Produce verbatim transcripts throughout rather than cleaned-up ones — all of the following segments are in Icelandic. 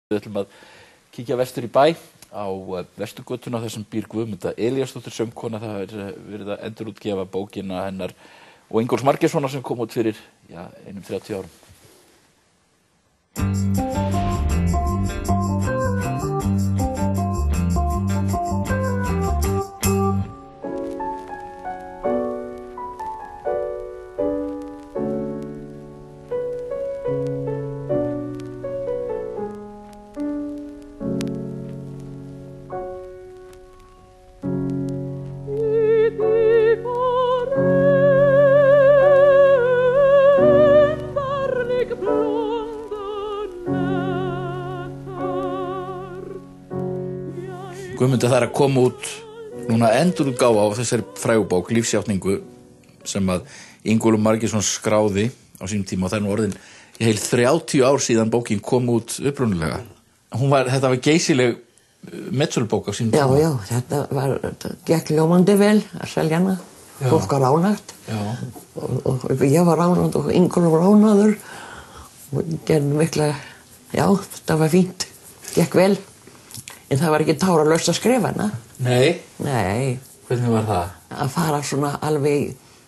Við ætlum að kíkja vestur í bæ á Vesturgötuna þar sem býr Guðmunda Elíasdóttir söngkona. Það er verið að endurútgefa bókina hennar og Ingólfs Margeirssonar sem kom út fyrir já, einum þrjátíu árum. Guðmunda, það er að koma út núna endurútgáfa á þessari frægubók Lífsjátningu sem að Ingólfur Margeirsson skráði á sínum tíma og það er nú orðin í heil þrjátíu ár síðan bókin kom út upprunalega. Hún var, þetta var geysileg metsölubók á sínum tíma. Já, já, þetta var, þetta gekk ljómandi vel að selja hana. Fólk var ánægt og, og, og ég var ánægt og Ingólfur var ánægður og gerði mikla, já, þetta var fínt, gekk vel. En það var ekki táralaust að skrifa hana. Nei? Nei. Hvernig var það? Að fara svona alveg,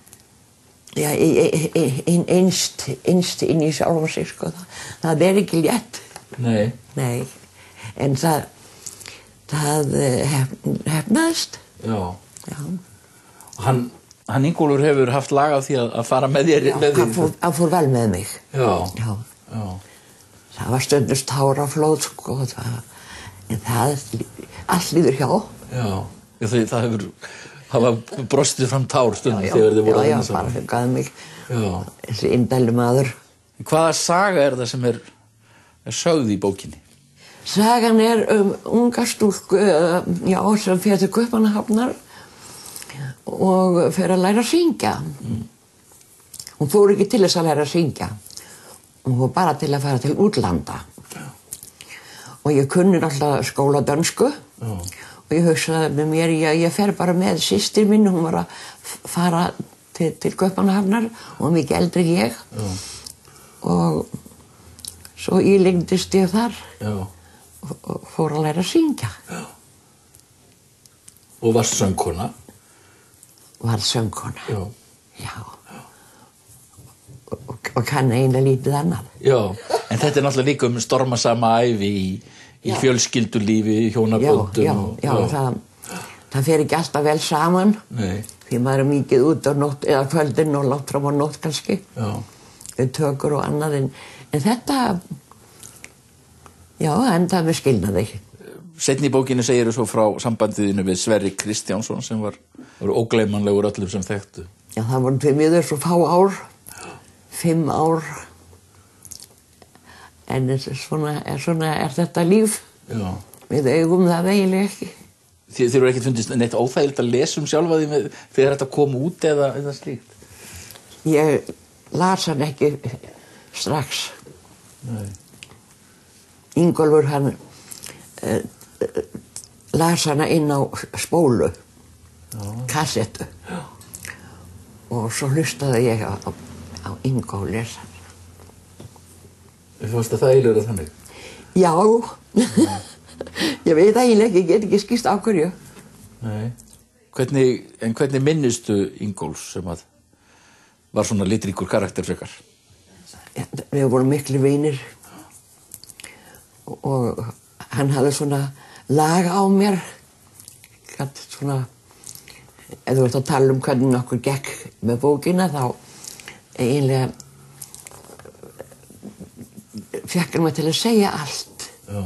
já, einst, einst inn í sjálfa sig, sko. Það er ekki létt. Nei. Nei. En það, það hef, hefnaðist. Já. Já. Og hann, hann Ingólfur hefur haft lag á því að, að fara með þér. Já, með hann fór, hann fór vel með mig. Já. Já. Já. Það var stundust táraflóð, sko, það. En það, allt líður hjá. Já, það, það hefur, það var brostið fram tár stundum þegar þið voru að vinna saman. Já, já, bara fengaði mig. Já. Þessi indæli maður. Hvaða saga er það sem er, er sögð í bókinni? Sagan er um unga stúlku, já, sem fer til Kaupmannahafnar og fer að læra að syngja. Mm. Hún fór ekki til þess að læra að syngja. Hún fór bara til að fara til útlanda. Og ég kunni alltaf skóla dönsku Já. Og ég hugsaði með mér, ég, ég fer bara með systir mín, hún var að fara til, til Kaupmannahafnar, hún var mikið eldri en ég Já. Og svo ílengdist ég þar og, og fór að læra að syngja. Já. Og varst söngkona? Var söngkona, Já. Já. Og, og, og kann eiginlega lítið annað. Já, en þetta er náttúrulega líka um stormasama ævi í, í fjölskyldulífi, í hjónaböndum. Já, já, já, já. Það, það fer ekki alltaf vel saman. Nei. Því maður er mikið út á nótt, eða kvöldin og langt fram á nótt kannski. Já. Við tökur og annað, en, en þetta, já, endaði með skilnaði. Seinni í bókinni segir þú svo frá sambandiðinu við Sverri Kristjánsson sem var, var ógleymanlegur öllum sem þekktu. Já, það voru því miður svo fá ár. Fimm ár, en svona er, svona er þetta líf. Já. Við augum það eiginlega ekki. Þið eru ekkert fundist neitt óþægilegt að lesa um sjálfa því með, þegar þetta kom út eða, eða slíkt? Ég las hann ekki strax. Nei. Ingólfur hann uh, las hana inn á spólu, Já. Kassettu. Já. Og svo hlustaði ég á á Ingó lesa. Þú fannst að það eiginlega þannig? Já. Ég veit eiginlega ekki, ég get ekki skýrt á hverju. Nei. Hvernig, en hvernig minnistu Ingólfs sem að var svona litríkur karakter frekar? Við vorum miklu vinir og, og hann hafði svona lag á mér. Svona, ef þú ert að tala um hvernig okkur gekk með bókina þá eiginlega fékk hann mig til að segja allt. Já.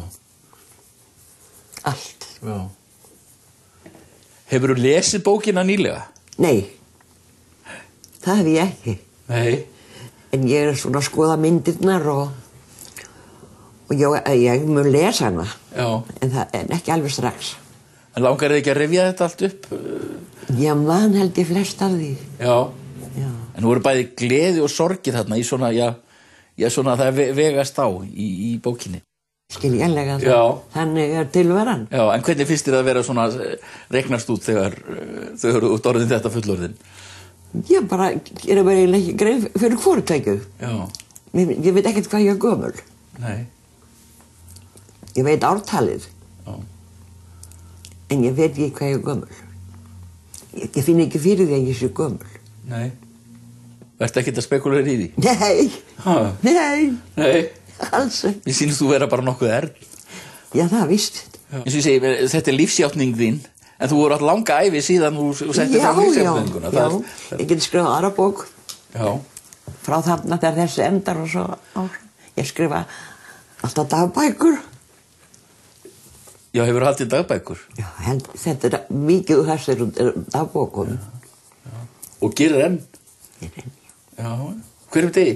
Allt. Já. Hefurðu lesið bókina nýlega? Nei, það hef ég ekki. Nei. En ég er svona að skoða myndirnar og, og ég, ég mun lesa hana. Já. En, það, en ekki alveg strax. En langar þið ekki að rifja þetta allt upp? Ég man held ég flest af því. Já. Já. En nú eru bæði gleði og sorgir þarna í svona, já, já svona það vegast á í, í bókinni. Skiljanlega það, þannig er tilveran. Já, en hvernig finnst þér að vera svona reiknast út þegar þau eru út orðin þetta fullorðin? Ég bara, ég er bara eiginlega ekki greið fyrir hvorutækju. Já. Ég, ég veit ekkert hvað ég er gömul. Nei. Ég veit ártalið. Já. En ég veit ekki hvað ég er gömul. Ég, ég finn ekki fyrir því að ég sé gömul. Nei. Vertu ekkert að spekulera í því? Nei, Ha. nei, Nei. alls ekki. Mér sýnist þú vera bara nokkuð ern. Já, það víst. Eins og ég segi, þetta er lífsjátning þín, en þú voru átt langa ævi síðan þú settir Já, fram já, lífsjátninguna. já. Er... Ég get skrifað aðra bók Já. frá þarna þegar þessi endar og svo. Og ég skrifa alltaf dagbækur. Já, hefur haldið dagbækur. Já, held, þetta er mikið úr þessir dagbókum. Og gerir enn. Ég reyni. Já. Hverjum degi?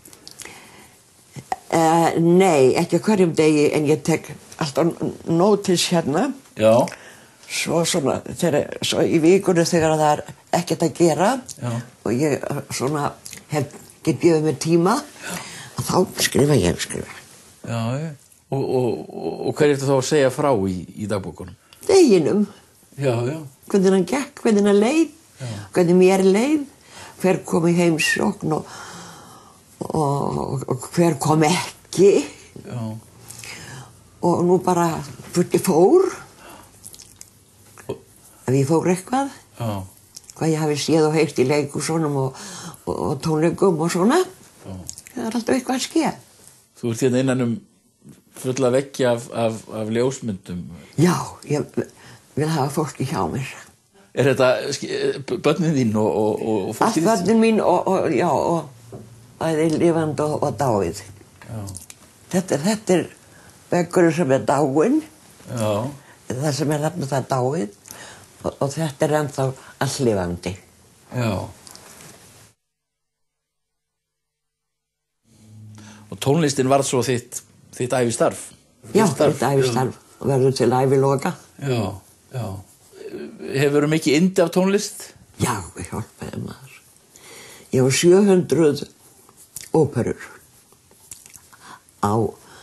Uh, nei, ekki á hverjum degi, en ég tek alltaf nótis hérna. Já. Svo svona, þegar, svo í vikunni þegar það er ekkert að gera. Já. Og ég svona hef, get gefið mér tíma. Og þá skrifa ég, skrifa. Já, já. Og, og, og, og hvað er þetta þá að segja frá í, í dagbókunum? Deginum. Já, já. Hvernig hann gekk, hvernig hann leið. Já. Hvernig mér leið. Hver kom í heimsókn og, og, og hver kom ekki. Já. Og nú bara hvort ég fór. Og... Ef ég fór eitthvað. Já. Hvað ég hafi séð og heyrt í leikhúsunum og, og, og tónleikum og svona. Já. Það er alltaf eitthvað að ske. Þú ert hérna innan um fulla veggi af, af, af ljósmyndum. Já, ég vil hafa fólki hjá mér. Er þetta börnin þín og, og, og fólkið þitt? Allt börnin mín og, og, já, og það er lifandi og, og dáið. Já. Þetta, þetta er veggurinn sem er dáinn. Já. Það sem er þarna það dáið. Og, og þetta er ennþá allt lifandi. Já. Og tónlistin varð svo þitt, þitt ævistarf? Já, þitt ævistarf. Og verður til æviloka. Já, já. Hefurðu mikið yndi af tónlist? Já, ég hjálpaði maður. Ég var sjö hundruð óperur á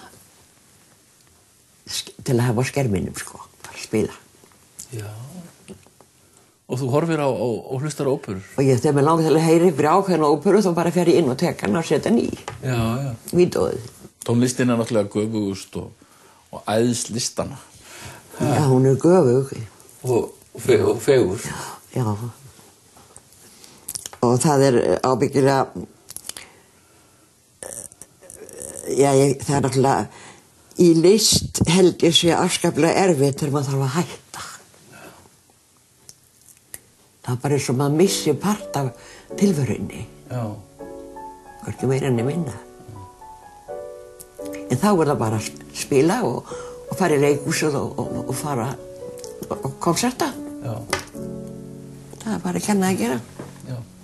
til að hafa á skerminum, sko, bara að spila. Já. Og þú horfir á, á, á hlustar óperur? Og ég, þegar mér langar til að heyri fyrir ákveðna óperu, þá bara fer ég inn og tek hana og setja hann í. Já, já. Vídeóið. Tónlistin er náttúrulega göfugust og, og æðslistana. Já, hún er göfug. Og, og, fe, og fegur. Já. Og það er ábyggilega, já, ég, það er náttúrulega, í list held ég sé afskaplega erfitt þegar maður þarf að hætta. Það er bara eins og maður missi part af tilverunni. Já. Hvorki meira enn minna. En þá er það bara að spila og, og fara í leikhúsið og, og, og fara og konserta. Já. Það er bara að kenna að gera. Já.